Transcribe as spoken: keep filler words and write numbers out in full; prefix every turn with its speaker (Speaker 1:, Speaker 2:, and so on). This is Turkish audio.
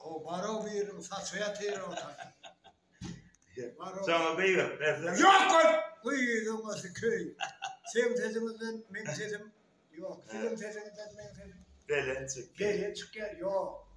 Speaker 1: O baro veririm, saçıya teririm.
Speaker 2: Sana beyler dersen.
Speaker 1: Yok koy! Uyuydum o köy. Senin sesimizden benim sesim yok. Sizin sesinizden benim sesim.
Speaker 2: Gelen çık.
Speaker 1: Geriye çık gel. Yok.